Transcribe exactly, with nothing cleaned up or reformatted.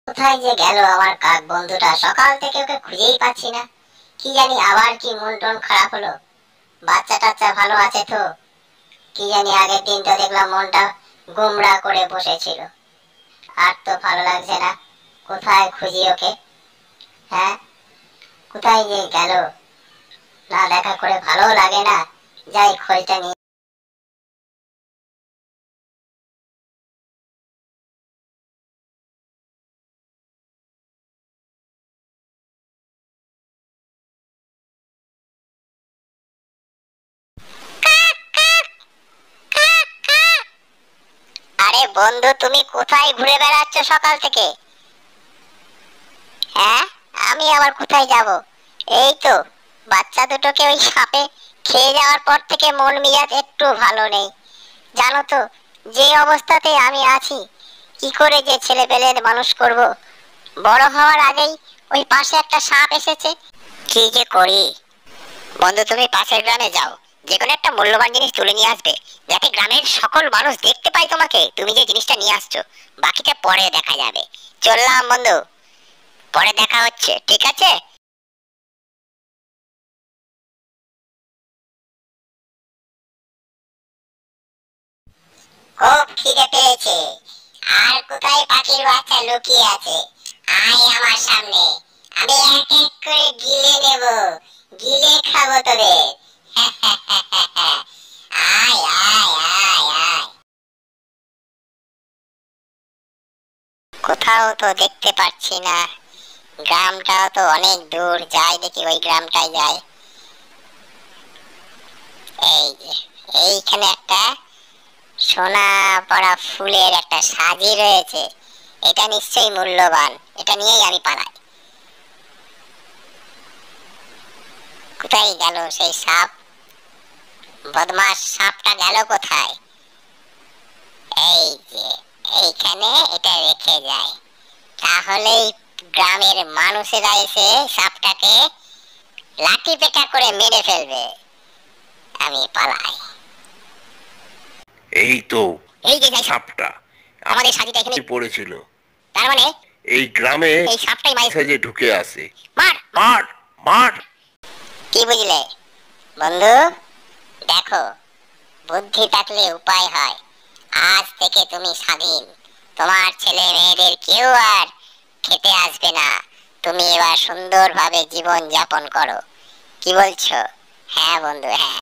কোথায় যে গেল আমার কাক বন্ধুটা? সকাল থেকে ওকে খুঁজেই পাচ্ছি না। কি জানি আবার কি মন টন খারাপ হলো? বাচ্চা টাচ্চা ভালো আছে তো? কি জানি আগের দিন তো দেখলাম মনটা গোমড়া করে বসেছিল। আর তো ভালো লাগছে না। কোথায় খুঁজি ওকে? হ্যাঁ, কোথায় যে গেল? না দেখা করে ভালো লাগে না। যাই খোঁজটা নিয়ে। আরে বন্ধু, তুমি কোথায় ঘুরে বেড়াচ্ছ সকাল থেকে? হ্যাঁ, আমি আবার কোথায় যাব? এই তো বাচ্চা দুটোকে ওই সাপে খেয়ে যাওয়ার পর থেকে মন মেজাজ একটু ভালো নেই। জানো তো, যে অবস্থাতে আমি আছি, কি করে যে ছেলে পেলের মানুষ করব? বড় হওয়ার আগেই ওই পাশে একটা সাপ এসেছে। কি যে করি? বন্ধু, তুমি পাশের গ্রামে যাও, যে কোনো একটা মূল্যবান জিনিস তুলে নিয়ে আসবে, যাতে গ্রামের সকল মানুষ দেখতে পায় তোমাকে, তুমি যে জিনিসটা নিয়ে আসছো। বাকিটা পরে দেখা যাবে। চললাম বন্ধু, পরে দেখা হচ্ছে, ঠিক আছে? খুব খিদে পেয়েছে। আর কোথায় পাখির বাচ্চা লুকিয়ে আছে? আয় আমার সামনে, আমি এক এক করে গিলে নেব, গিলে খাবো তোদের। আয় আয় আয় আয়। কোথাও তো দেখতে পাচ্ছি না। গ্রামটাও তো অনেক দূর, যাই দেখি ওই গ্রামটায় যাই। এই যে, এইখানে একটা সোনা পড়া ফুলের একটা সাজি রয়েছে। এটা নিশ্চয়ই মূল্যবান, এটা নিয়েই আমি পালাই। কোথায় গেল সেই সাপ? বদমাস সাপটা গেল কোথায়? এই যে, এইখানে এটা রেখে যায়, তাহলেই গ্রামের মানুষেরা এসে সাপটাকে লাঠি পেটা করে মেরে ফেলবে। আমি পালাই। এই তো এই যে যাই সাপটা আমাদের সাজিটা এখানে পড়েছিল। তার মানে এই গ্রামে এই সাপটাই মাইর। যে ঢুকে আসে। মার। মার মার। কি বুঝলে বন্ধু? দেখো, বুদ্ধি থাকলে উপায় হয়। আজ থেকে তুমি স্বাধীন। তোমার ছেলে মেয়েদের কেউ আর খেতে আসবে না। তুমি এবার সুন্দরভাবে জীবন যাপন করো। কি বলছো? হ্যাঁ বন্ধু, হ্যাঁ।